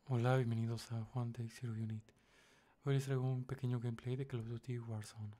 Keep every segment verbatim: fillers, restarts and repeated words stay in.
Hola, bienvenidos a Juan Take Zero Unit. Hoy les traigo un pequeño gameplay de Call of Duty Warzone.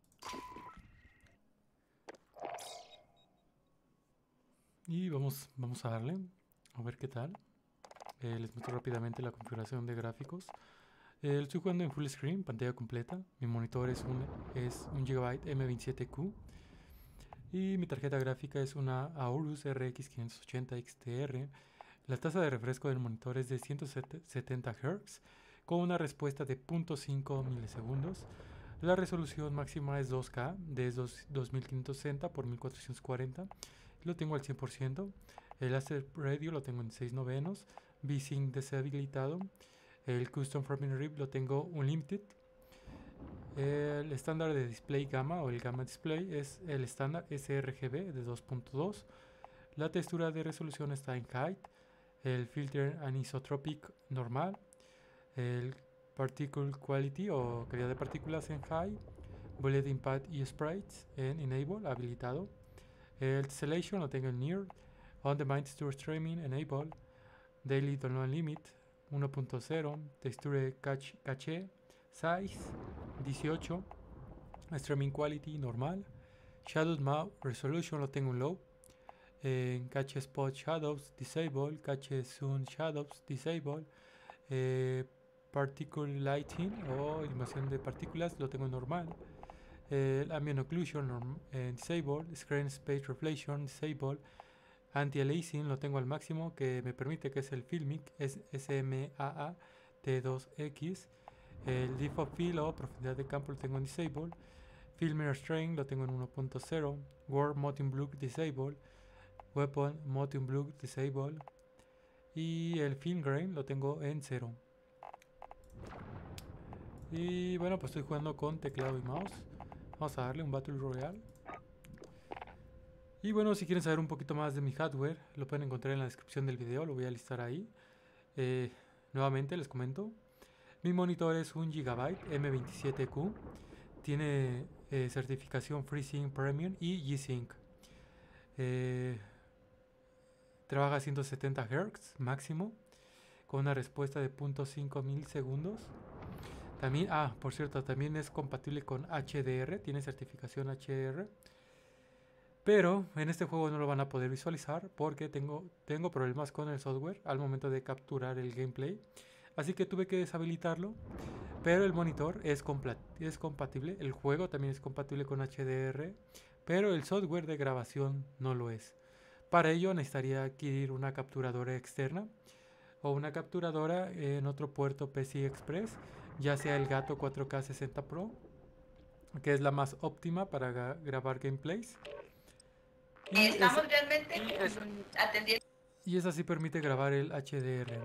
Y vamos, vamos a darle, a ver qué tal. Eh, les muestro rápidamente la configuración de gráficos. Eh, estoy jugando en full screen, pantalla completa. Mi monitor es un, es un Gigabyte M veintisiete Q. Y mi tarjeta gráfica es una Aorus R X quinientos ochenta X T R. La tasa de refresco del monitor es de ciento setenta Hz con una respuesta de cero punto cinco milisegundos. La resolución máxima es dos K, de dos mil quinientos sesenta por mil cuatrocientos cuarenta. Lo tengo al cien por ciento. El aspect ratio lo tengo en seis novenos. V-Sync deshabilitado. El Custom Framing Rip lo tengo Unlimited. El estándar de display gamma o el gamma display es el estándar sRGB de dos punto dos. La textura de resolución está en height. El filter anisotropic normal. El particle quality o calidad de partículas en high. Bullet impact y sprites en enable habilitado. El tessellation lo tengo en near. On demand texture streaming enable. Daily download limit uno punto cero. Texture cache size dieciocho. Streaming quality normal. Shadow map resolution lo tengo en low. En cache spot shadows disable. Cache zoom shadows disable. Eh, particle lighting o iluminación de partículas lo tengo en normal. El ambient occlusion norm, eh, disable. Screen space reflection disable. Anti-aliasing lo tengo al máximo que me permite, que es el filmic, es S M A A T dos X. El depth of field o profundidad de campo lo tengo en disable. Filmer strain lo tengo en uno punto cero. World motion blur disable. Weapon motion blur disable. Y el film grain lo tengo en cero. Y bueno, pues estoy jugando con teclado y mouse. Vamos a darle un Battle Royale. Y bueno, si quieren saber un poquito más de mi hardware, lo pueden encontrar en la descripción del video, lo voy a listar ahí. Eh, nuevamente les comento. Mi monitor es un Gigabyte M veintisiete Q. Tiene eh, certificación FreeSync Premium y G-Sync. Eh, trabaja a ciento setenta Hz máximo, con una respuesta de cero punto cinco milisegundos. También, ah, por cierto, también es compatible con H D R, tiene certificación H D R. Pero en este juego no lo van a poder visualizar porque tengo, tengo problemas con el software al momento de capturar el gameplay. Así que tuve que deshabilitarlo. Pero el monitor es, es compatible, el juego también es compatible con H D R. Pero el software de grabación no lo es. Para ello necesitaría adquirir una capturadora externa o una capturadora en otro puerto P C I Express, ya sea el Gato cuatro K sesenta Pro, que es la más óptima para gra grabar gameplays. Y estamos esa, realmente y esa, atendiendo. Y esa sí permite grabar el H D R.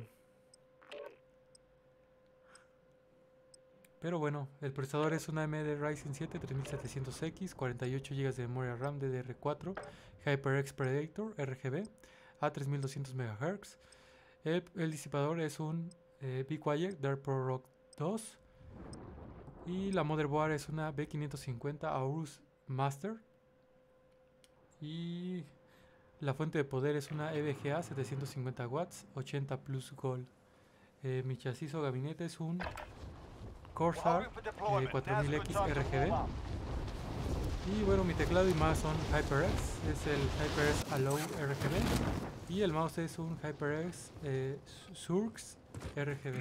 Pero bueno, el procesador es una A M D Ryzen siete tres mil setecientos X, cuarenta y ocho gigas de memoria RAM D D R cuatro, HyperX Predator R G B a tres mil doscientos megahertz. El, el disipador es un eh, Be Quiet Dark Pro Rock dos. Y la motherboard es una B quinientos cincuenta Aorus Master. Y la fuente de poder es una E V G A setecientos cincuenta watts, ochenta plus Gold. Eh, mi chasis o gabinete es un Corsair eh, cuatro mil X R G B. Y bueno, mi teclado y mouse son HyperX, es el HyperX Allow R G B. Y el mouse es un HyperX eh, Surx R G B.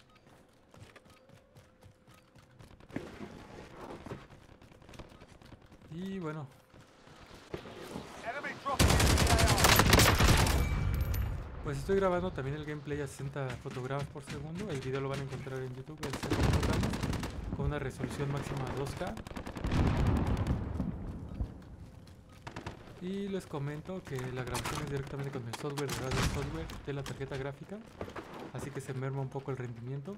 Y bueno, pues estoy grabando también el gameplay a sesenta fotogramas por segundo. El video lo van a encontrar en YouTube en sesenta fotogramas con una resolución máxima de dos K. Y les comento que la grabación es directamente con el software de radio software de la tarjeta gráfica, así que se merma un poco el rendimiento.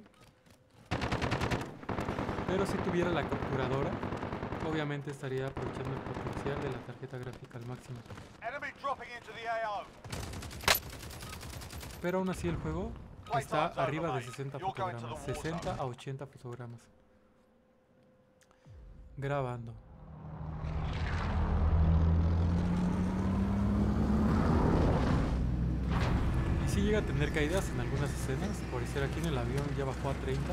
Pero si tuviera la capturadora, obviamente estaría aprovechando el potencial de la tarjeta gráfica al máximo. Pero aún así el juego está arriba de sesenta fotogramas, sesenta a ochenta fotogramas. Grabando. Y sí llega a tener caídas en algunas escenas. Por decir, aquí en el avión ya bajó a treinta.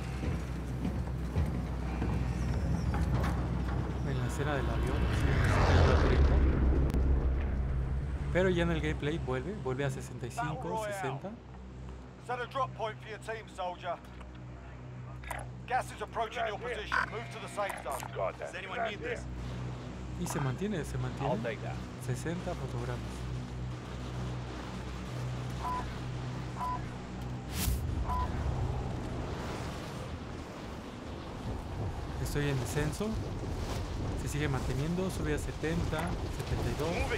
En la escena del avión sí, cayó a treinta. Pero ya en el gameplay vuelve, vuelve a sesenta y cinco, sesenta. Set a drop point for your team, soldier. Gas is approaching your position. Move to the safe zone. Does anyone need this? Y se mantiene, se mantiene. sesenta fotogramas. Estoy en descenso. Se sigue manteniendo, sube a setenta, setenta y dos.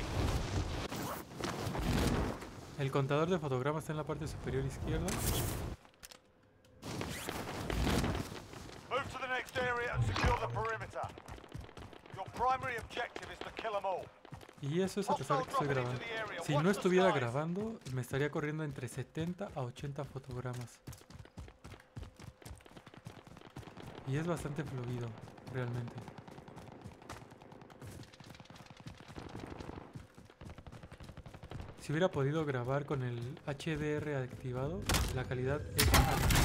El contador de fotogramas está en la parte superior izquierda. Move to the next area and secure the perimeter. Your primary objective is to kill them all. Y eso es a pesar de que estoy grabando. Si no estuviera grabando, me estaría corriendo entre setenta a ochenta fotogramas. Y es bastante fluido, realmente. Si hubiera podido grabar con el H D R activado, la calidad es alta.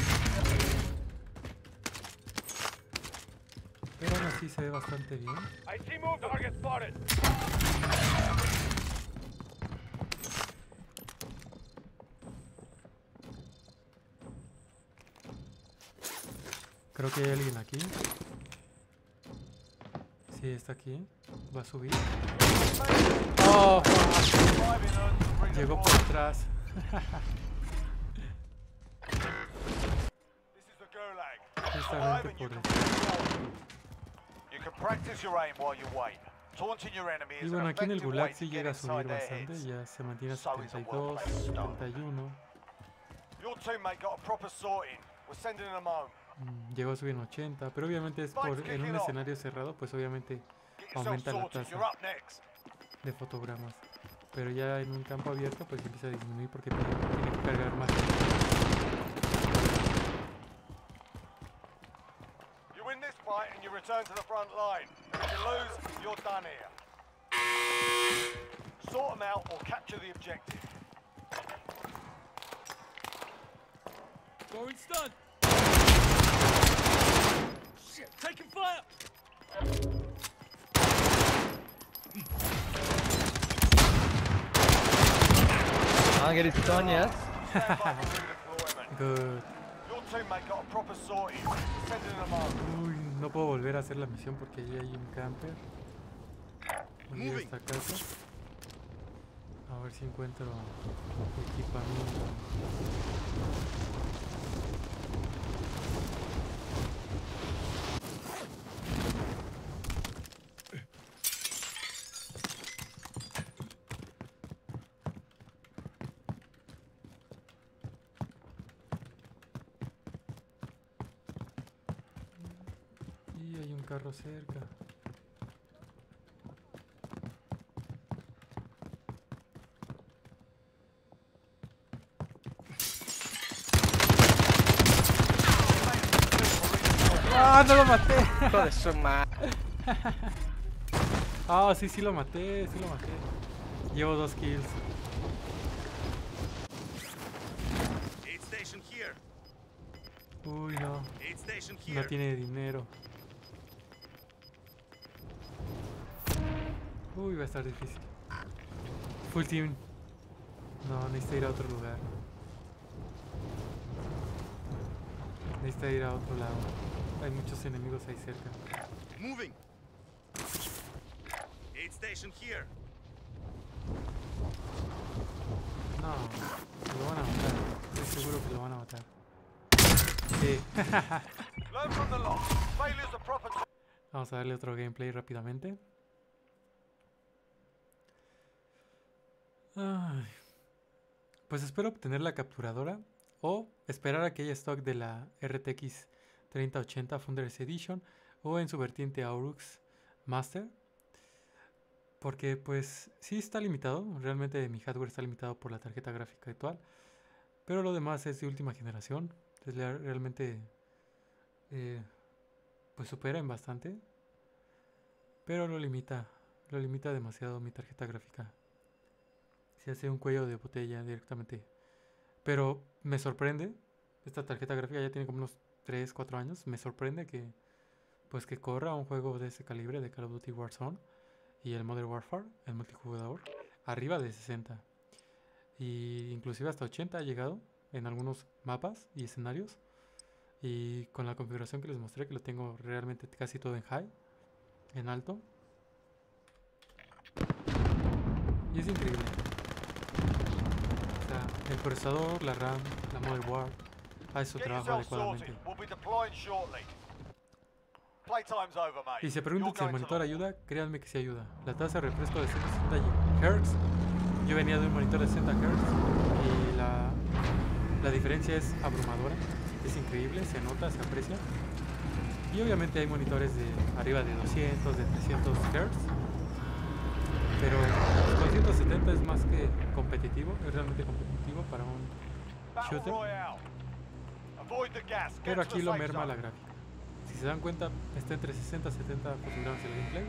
Pero aún así se ve bastante bien. Creo que hay alguien aquí. Sí, está aquí. Va a subir. ¡Oh! Llegó por atrás. Justamente por eso. Y bueno, aquí en el Gulag sí llega a subir bastante. Ya se mantiene a setenta y dos, setenta y uno. Mm, llegó a subir en ochenta, pero obviamente es por en un escenario cerrado, pues obviamente aumenta la tasa de fotogramas. Pero ya en un campo abierto pues empieza a disminuir porque tiene que cargar más. You win this fight and you return to the front line. If you lose, you're done here. Sort them out or capture the objective. Going stun. Shit, taking fire. I'll get it done, yes. Good. Uy, no puedo volver a hacer la misión porque ahí hay un camper. Voy a esta casa. A ver si encuentro equipamiento. Carro cerca. ¡Ah, no lo maté! Hijo de su madre. Ah, sí, sí lo maté, sí lo maté. Llevo dos kills. Uy, no. No tiene dinero. Uy, va a estar difícil. Full team. No, necesita ir a otro lugar. Necesita ir a otro lado. Hay muchos enemigos ahí cerca. Moving. Aid station here. No, lo van a matar. Estoy seguro que lo van a matar. Sí. Vamos a darle otro gameplay rápidamente. Ay. Pues espero obtener la capturadora o esperar a que haya stock de la R T X treinta ochenta Founders Edition o en su vertiente Aurux Master, porque pues sí está limitado, realmente mi hardware está limitado por la tarjeta gráfica actual, pero lo demás es de última generación. Entonces realmente eh, pues supera en bastante, pero lo limita, lo limita demasiado mi tarjeta gráfica. Se hace un cuello de botella directamente Pero me sorprende, esta tarjeta gráfica ya tiene como unos tres, cuatro años, me sorprende que pues que corra un juego de ese calibre de Call of Duty Warzone y el Modern Warfare, el multijugador, arriba de sesenta. Y inclusive hasta ochenta ha llegado en algunos mapas y escenarios. Y con la configuración que les mostré, que lo tengo realmente casi todo en high, en alto. Y es increíble. O sea, el procesador, la RAM, la motherboard, hace su Get trabajo yourself adecuadamente. sorted. We'll be deploying shortly. Playtime's over, mate. Y se preguntan You're si el going to monitor the- ayuda, créanme que sí ayuda. La tasa de refresco de ciento sesenta Hz. Yo venía de un monitor de sesenta Hz y la, la diferencia es abrumadora. Es increíble, se nota, se aprecia. Y obviamente hay monitores de arriba de doscientos, de trescientos Hz. Pero con ciento setenta es más que competitivo, es realmente competitivo para un Battle shooter. Royale. Avoid the gas. Get Pero to the aquí lo safe merma zone. la gráfica. Si se dan cuenta, está entre sesenta y setenta fotogramas el gameplay.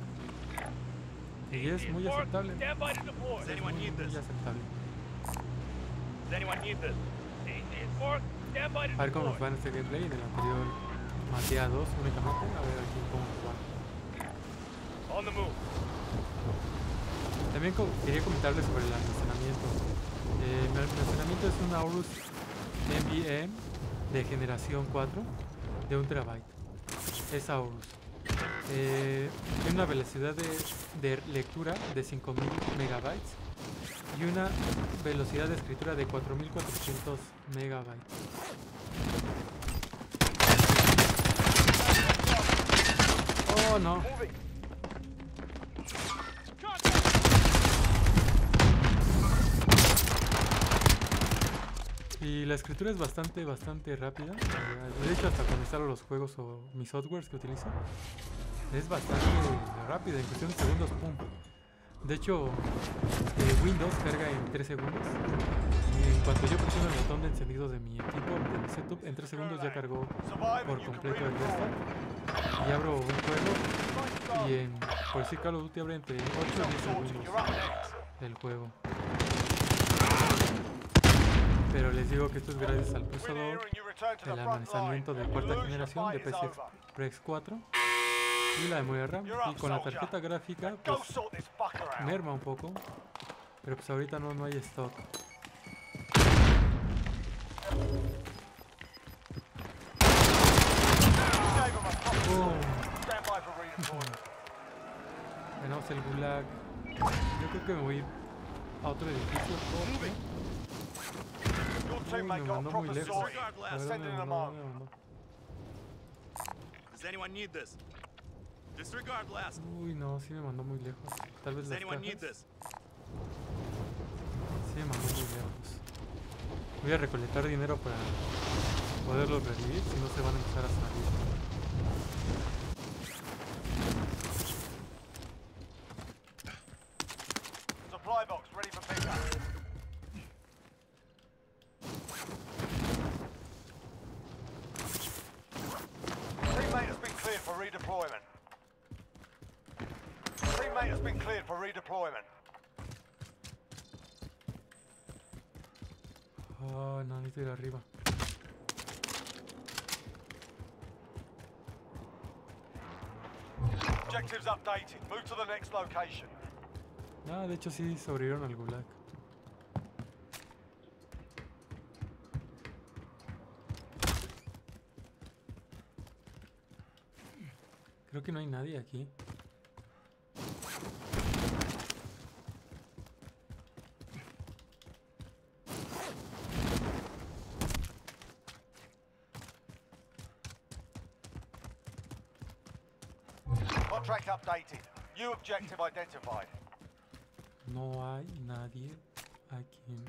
Y es muy aceptable. Stand by to deploy. Does Es anyone muy, need muy this? aceptable. Does anyone need this? Mark, stand by to A ver cómo nos deploy. va en este gameplay. En el anterior maté a dos únicamente. A ver aquí cómo nos va. On the move. También co- quería comentarles sobre el almacenamiento. Eh, mi almacenamiento es un Aorus N V M E de generación cuatro de un terabyte. Es Aorus. Eh, tiene una velocidad de, de lectura de cinco mil megabytes y una velocidad de escritura de cuatro mil cuatrocientos megabytes. Oh no. Y la escritura es bastante, bastante rápida. Eh, De hecho, hasta cuando instalo los juegos o mis softwares que utilizo, es bastante rápida, en cuestión de segundos, pum. De hecho, eh, Windows carga en tres segundos. Y en cuanto yo presiono el botón de encendido de mi equipo, de mi setup, en tres segundos ya cargó Survive por and you can completo el redeploy. resto. Y abro un juego y en, por decir Call of Duty abre entre ocho y diez Sorted. segundos You're up next. el juego. Pero les digo que esto es gracias al Win here procesador, and you return to the el front line. almacenamiento de You cuarta lose, your generación de fight is P C I over. Express cuatro y la memoria RAM. Y con la tarjeta gráfica Go pues sort this fucker out. merma un poco, pero pues ahorita no, no hay stock. Gave him a proper ¡Boom! stand by for redeployment. Ganamos el Gulag. Yo creo que me voy a otro edificio porque Your uy, teammate me got a mandó muy proper lejos. sorting. La verdad me Sending them mandó, on. me mandó. Does anyone need this? Disregard last. Uy, no, sí me mandó muy lejos. Tal vez Does las anyone need cajas. this? Sí me mandó muy lejos. Voy a recolectar dinero para poderlos revivir, si no se van a empezar a salir. Supply box ready for pickup. Teammate has been cleared for redeployment. Teammate has been cleared for redeployment. Oh, no, necesito ir arriba. Objectives updated. Move to the next location. Ah, de hecho sí sobrevivieron al Gulag. Creo que no hay nadie aquí. Contract updated. New objective identified. No hay nadie aquí.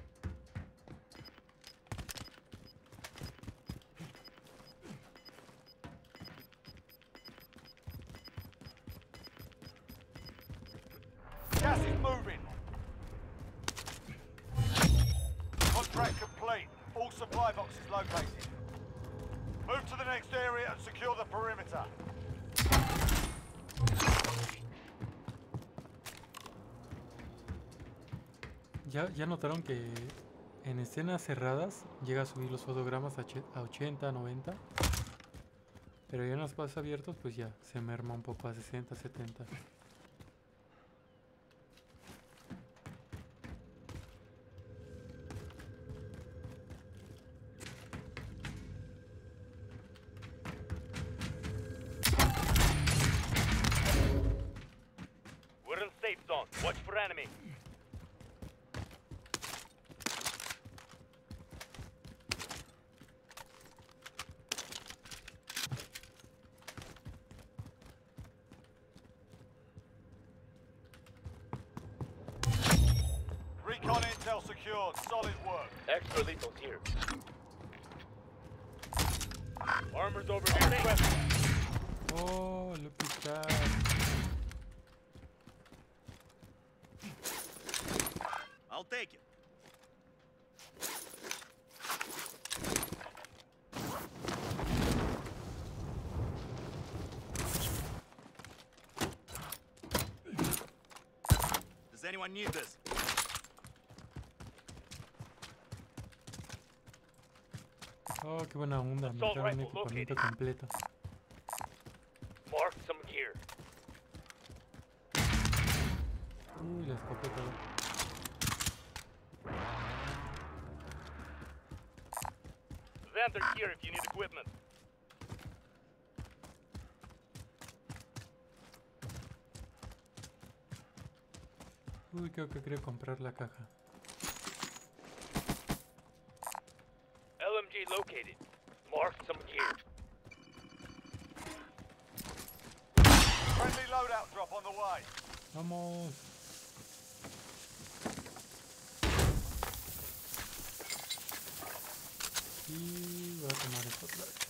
Gas is moving. Contract complete. All supply boxes located. Move to the next area and secure the perimeter. Ya, ya notaron que en escenas cerradas llega a subir los fotogramas a, a ochenta, noventa. Pero ya en los espacios abiertos pues ya se merma un poco a sesenta, setenta. We're in safe zone. Watch for enemy. Recon intel secured. Solid work. Extra lethals here. Armor's over here. West. Oh, look at that. I'll take it. Does anyone need this? Oh, qué buena onda. Me Assault traen un rifle equipamiento located. completo. Mark some gear. Uy, la escopeta. Xander here if you need equipment. Uy, creo que quiero comprar la caja. L M G located. Mark some gear. Friendly loadout drop on the way. Vamos. Y voy a tomar esto otra vez.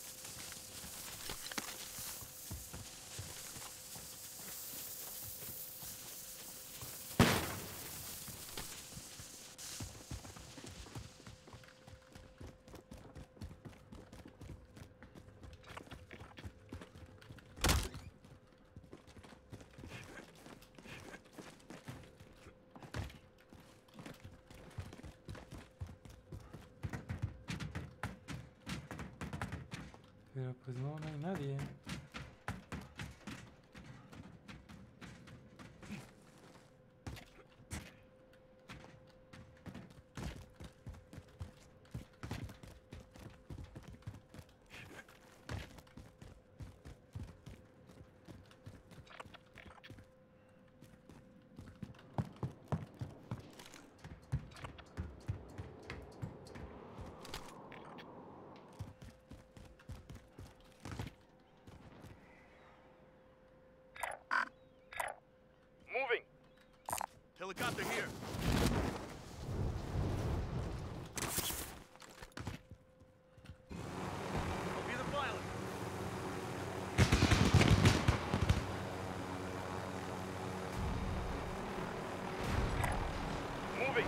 Pero pues no, no hay nadie. Moving. Helicopter here. I'll be the pilot. Moving.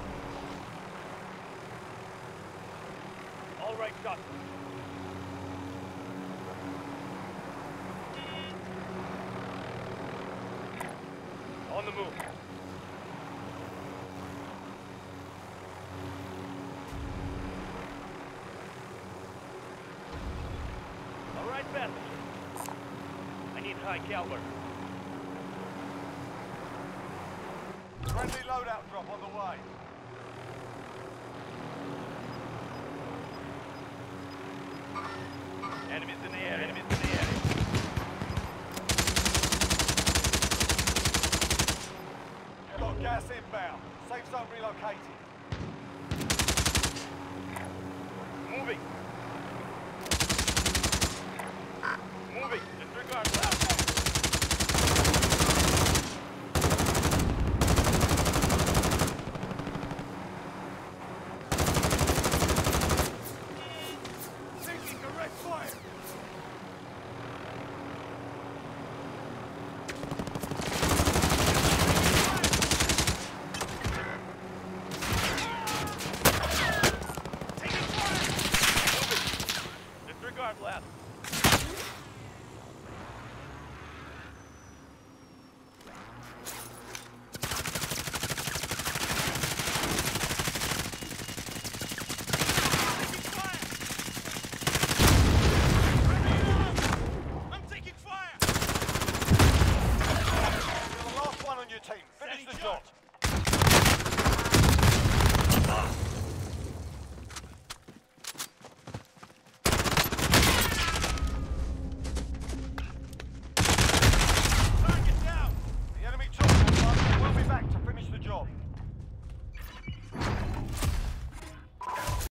All right, shot. On the move. All right, passenger. I need high caliber. Friendly loadout drop on the way. Enemies in the air. Enemies in the air. Got gas inbound. Safe zone relocated. Moving. Moving. Disregard left. Taking direct fire. Disregard left.